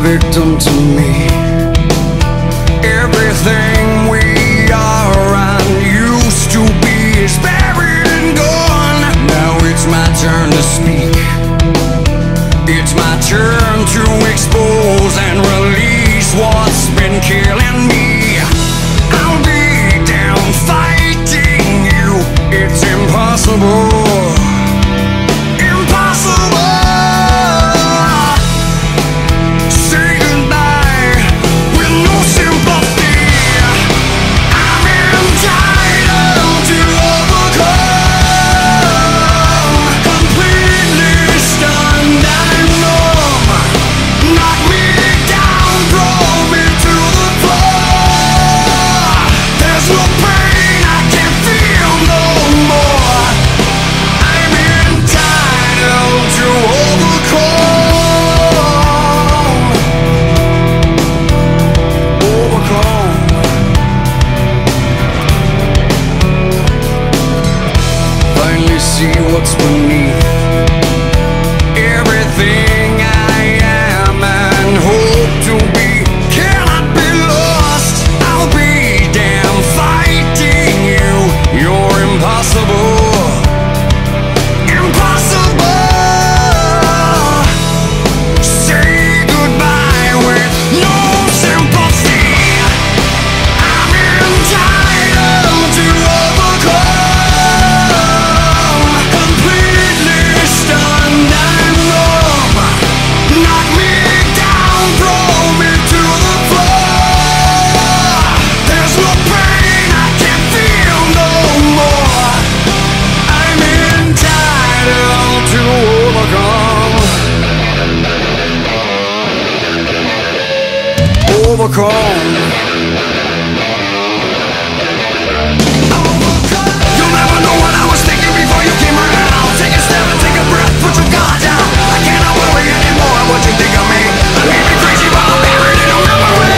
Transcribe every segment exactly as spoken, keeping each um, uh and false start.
victim to me. Everything we are and used to be is buried and gone. Now it's my turn to speak. It's my turn to expose and release what's been killing me. I'll be down fighting you. It's impossible. What's beneath everything I am and hope to be cannot be lost. I'll be damn fighting you. You're impossible. Overcome. You'll never know what I was thinking before you came around. Take a step and take a breath, put your guard down. I cannot worry anymore what you think of me. I may be crazy, but I'm buried in a memory.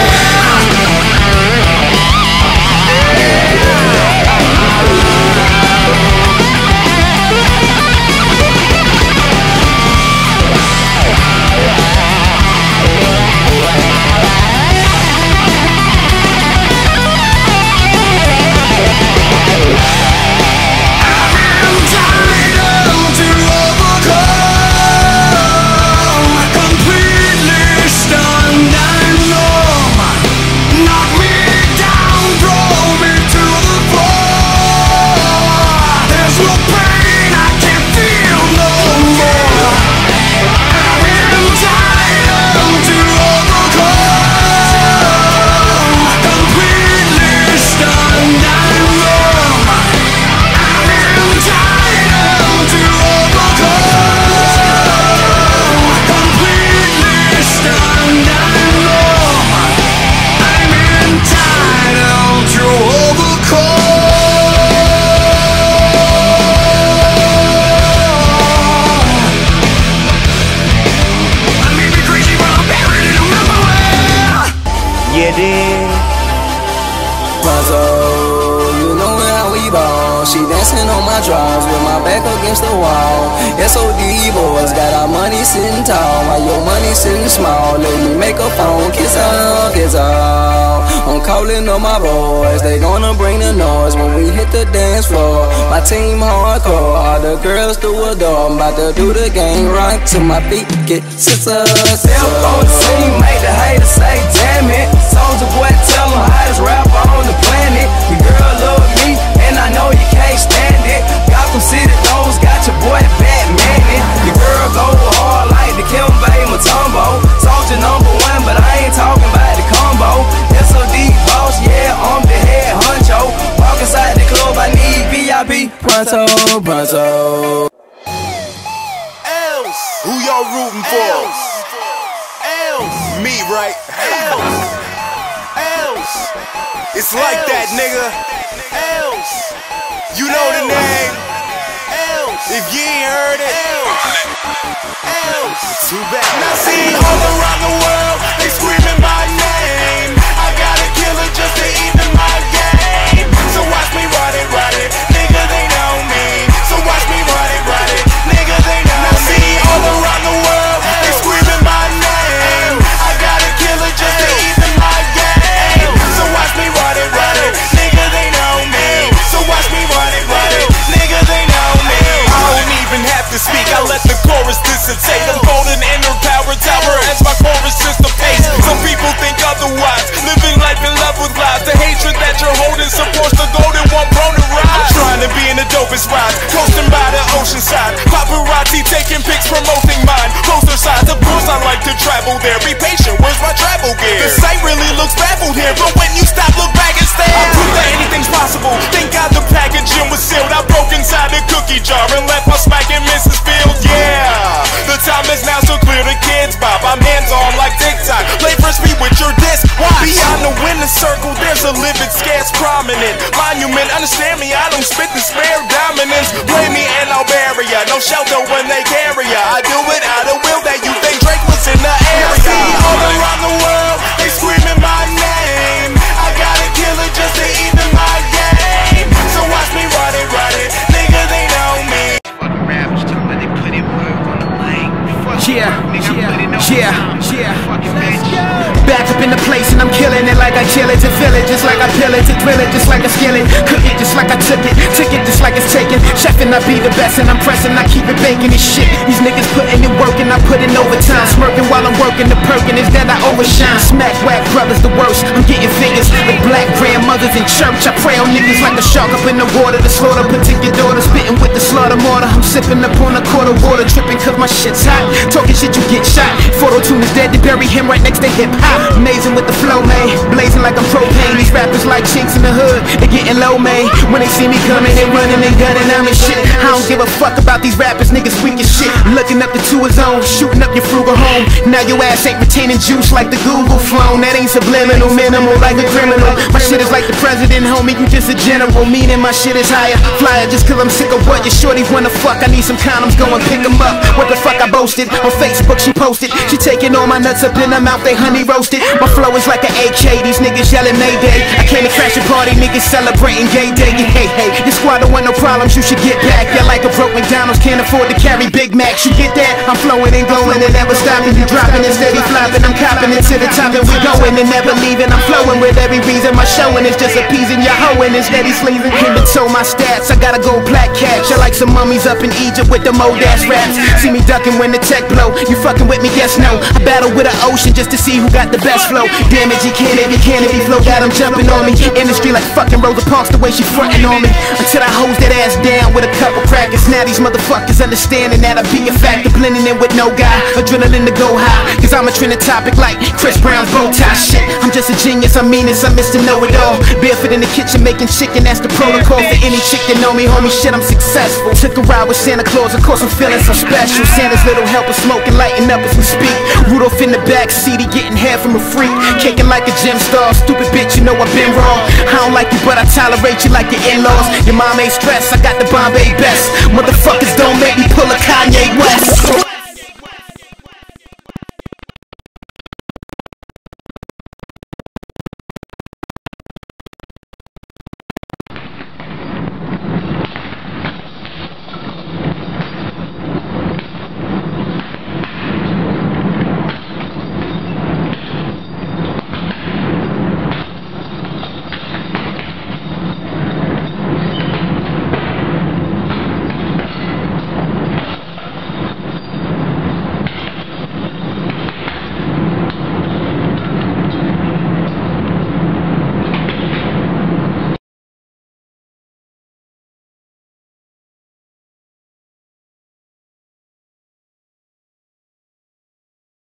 She dancing on my drawers with my back against the wall. S O D boys got our money sitting tall while your money sitting small. Let me make a phone, kiss her, kiss her. I'm calling on my boys, they gonna bring the noise when we hit the dance floor. My team hardcore, all the girls do adore. I'm about to do the game right till my feet get scissors. Step on the scene, make the haters say damn it. Soulja Boy, tell them hottest rapper on the planet. Your girl love me, and I know you can't stand it. Gotham City those got your boy Batman it. Your girl go hard like the Kimbe Mutombo. Soulja number one, but I ain't talking about the combo. S O D boss, yeah, I'm the head honcho. Walk inside the club, I need V I P. Pronto, pronto. Else, who y'all rooting for? Else, Else. Me, right? Else, Else. It's like Else. That, nigga. Else. You know Else. The name. Else. If you ain't heard it. Else. Else. Too bad. Now see all around the world, they screaming my name. I got a killer just to eat in my game. So watch me ride it, ride it. Nigga, they know me. So watch me ride it, ride it. Nigga, they know me. Now see all around the world, they screaming my name. I got inside. Paparazzi taking pics, promoting mine. Closer sides, of course I like to travel there. Be patient, where's my travel gear? The site really looks baffled here, but when you stop, look back and stare. I prove that anything's possible. Thank God the packaging was sealed. I broke inside the cookie jar and left my smack in Missus Fields. Yeah, the time is now, so clear the kids bop. I'm hands on like TikTok. Play frisbee with your disc. Watch. Beyond the winner circle, there's a livid, scarce, prominent monument. Understand me, I don't spit the spare dominance. Blame me and I'll bury ya. No shelter when they carry ya. I do it out of will that you think Drake was in the area. See, all around the world, they screaming my name. I gotta kill it just to even my game. So watch me run it, run it. Nigga, they know me. Fucking rappers too, but they put in work on the mic. Yeah, yeah, yeah, yeah. Let's go. Back up in the place and I'm killing it like I chill it to fill it, just like I pill it to drill it, just like a skillet. Cook it just like I took it, took it just like it's taken. Chefing, I be the best and I'm pressing, I keep it baking this shit. These niggas putting in work and I put in overtime. Smirking while I'm working, the perkin' is that I overshine. Smack whack brothers the worst, I'm getting figures like black grandmothers in church. I pray on niggas like a shark up in the water. The slaughter, protect your daughter, spitting with the slaughter mortar. I'm sipping up on a quarter water, tripping cause my shit's hot. Talking shit, you get shot. Photo tune is dead, they bury him right next to hip hop. Amazing with the flow, man. Blazing like I'm propane. These rappers like chinks in the hood, they getting low, man. When they see me coming, they running and gunning, I'm in shit. I don't give a fuck about these rappers, niggas weak as shit. Looking up the tour zone, shooting up your frugal home. Now your ass ain't retaining juice like the Google phone. That ain't subliminal, minimal like a criminal. My shit is like the president, homie, you just a general. Meaning my shit is higher, flyer just cause I'm sick of what your shorty wanna fuck. I need some condoms, go and pick them up. What the fuck I boasted, on Facebook she posted. She taking all my nuts up in her mouth, they honey roasted. My flow is like an A K, these niggas yelling Mayday. I came to crash a party, niggas celebrating gay day. Hey, hey, your squad don't want no problems, you should get back. You're like a broke McDonald's, can't afford to carry Big Macs. You get that? I'm flowing and glowing and never stopping. You dropping and steady flopping, I'm copping it to the top and we going and never leaving. I'm flowing with every reason, my showing is just appeasing your hoeing and steady sleeving. Him to toe my stats, I got a gold black catch. I like some mummies up in Egypt with them old ass raps. See me ducking when the tech blow, you fucking with me, yes, no. I battle with an ocean just to see who got the best flow. Damage, he can't if he can't if he flow, got him jumping on me. Industry like fucking Rosa Parks, the way she frontin' on me. Until I hose that ass down with a couple crackers. Now these motherfuckers understanding that I be a factor. Blending in with no guy, adrenaline to go high. Cause I'm a trending topic like Chris Brown's bow tie. Shit, I'm just a genius, I mean this, I'm Mister Know-It-All. Barefoot in the kitchen making chicken, that's the protocol for any chick that know me, homie. Shit, I'm successful. Took a ride with Santa Claus, of course I'm feeling so special. Santa's little helper smoking, lighting up as we speak. Rudolph in the back seat, he getting hair from a freak. Kicking like a gym star, stupid bitch, you know I've been wrong. I don't like you, but I tolerate you like your in-laws. Your mom ain't stressed, I got the Bombay best. Motherfuckers don't